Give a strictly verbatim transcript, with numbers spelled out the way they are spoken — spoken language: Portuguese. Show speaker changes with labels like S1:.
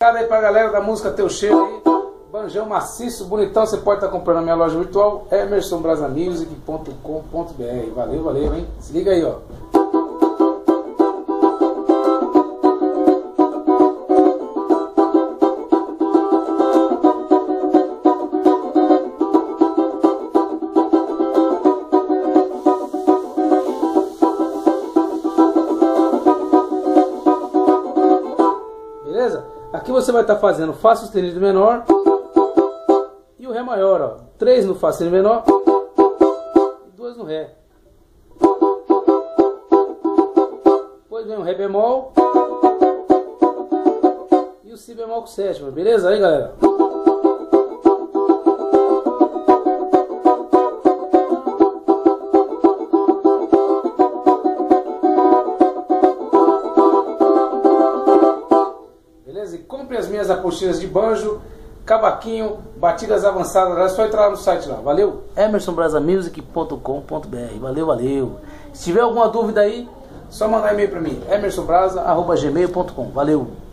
S1: Recado aí pra galera da música Teu Cheiro aí. Banjão maciço, bonitão. Você pode estar comprando na minha loja virtual, emerson brasa music ponto com ponto br. Valeu, valeu, hein? Se liga aí, ó. Beleza? Aqui você vai estar fazendo Fá sustenido menor e o Ré maior, ó. três no Fá sustenido menor e dois no Ré. Depois vem o Ré bemol e o Si bemol com sétima. Beleza aí, galera? E compre as minhas apostilas de banjo, cavaquinho, batidas avançadas. É só entrar lá no site lá. Valeu? emerson brasa music ponto com ponto br. Valeu, valeu. Se tiver alguma dúvida aí, só mandar e-mail para mim. emerson brasa arroba gmail ponto com. Valeu.